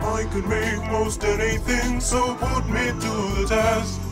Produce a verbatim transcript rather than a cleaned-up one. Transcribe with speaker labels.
Speaker 1: I could make most anything, so put me to the test.